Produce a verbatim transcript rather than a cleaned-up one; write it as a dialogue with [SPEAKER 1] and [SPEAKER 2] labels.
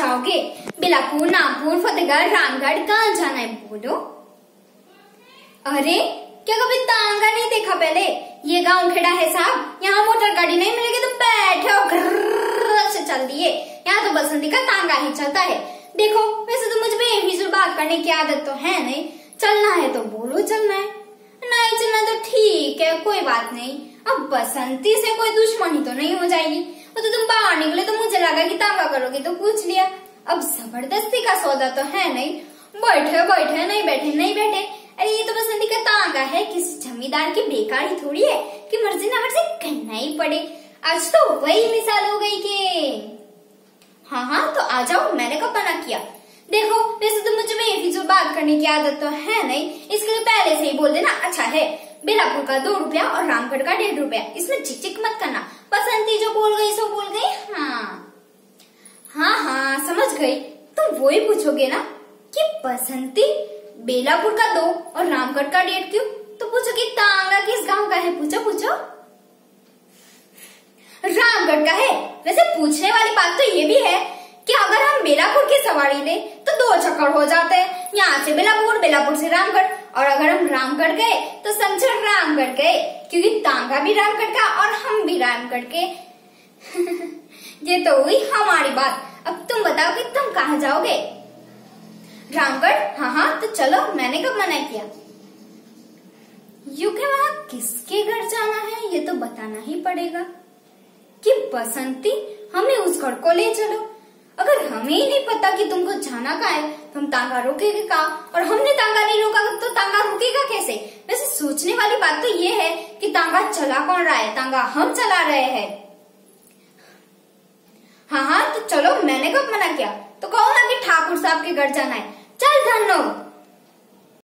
[SPEAKER 1] जाओगे? बिलापुर, नागपुर, फतेहगढ़, रामगढ़, कहाँ जाना है बोलो? अरे क्या कभी तांगा नहीं देखा पहले? ये गांव खेड़ा है साहब, यहाँ मोटर गाड़ी नहीं मिलेगी तो बैठे और घर से चल दिए। यहाँ तो बसंती का तांगा ही चलता है। देखो वैसे तो मुझ में बेफिजूल बात करने की आदत तो है नहीं। चलना है तो बोलो चलना है, नहीं चलना तो ठीक है, कोई बात नहीं। अब बसंती से कोई दुश्मनी तो नहीं हो जाएगी। वो तो तुम बाहर निकले तो मुझे लगा कि तांगा करोगे तो पूछ लिया। अब जबरदस्ती का सौदा तो है नहीं। बैठे बैठे नहीं बैठे नहीं बैठे। अरे ये तो बसंती का तांगा है, किसी जमींदार की बेकारी थोड़ी है कि मर्जी ना मर्जी कहना ही पड़े। आज तो वही मिसाल हो गई कि हाँ हाँ तो आ जाओ, मैंने कब मना किया। देखो वैसे तो मुझे में बेफिजूल बात करने की आदत तो है नहीं, इसके लिए पहले से ही बोल देना अच्छा है। बेलापुर का दो रुपया और रामगढ़ का डेढ़ रुपया, इसमें चिक चिक मत करना। बसंती जो बोल गई सो बोल गई। हाँ हाँ हाँ समझ गई। तुम वही पूछोगे ना कि बसंती बेलापुर का दो और रामगढ़ का डेढ़ क्यों? तो पूछो कि तांगा किस गांव का है? पूछो पूछो। रामगढ़ का है। वैसे पूछने वाली बात तो ये भी है कि अगर हम बेलापुर की सवारी ले तो दो चक्कर हो जाते हैं, यहाँ से बेलापुर, बेलापुर से रामगढ़। और अगर हम रामगढ़ गए तो समझो रामगढ़ गए, क्योंकि तांगा भी रामगढ़ का और हम भी रामगढ़ के। ये तो हुई हमारी बात। अब तुम बताओ कि तुम कहाँ जाओगे? रामगढ़? हाँ हाँ तो चलो, मैंने कब मना किया। यू के वहाँ किसके घर जाना है ये तो बताना ही पड़ेगा कि बसंती हमें उस घर को ले चलो। अगर हमें ही नहीं पता कि तुमको जाना कहाँ है तो हम तांगा रोकेंगे कहाँ? और हमने तांगा नहीं रोका तो तांगा रुकेगा कैसे? वैसे सोचने वाली बात तो ये है कि तांगा चला कौन रहा है? तांगा हम चला रहे हैं। हाँ हाँ तो चलो, मैंने कब मना किया? तो कहो ना कि ठाकुर साहब के घर जाना है। चल धन्नो।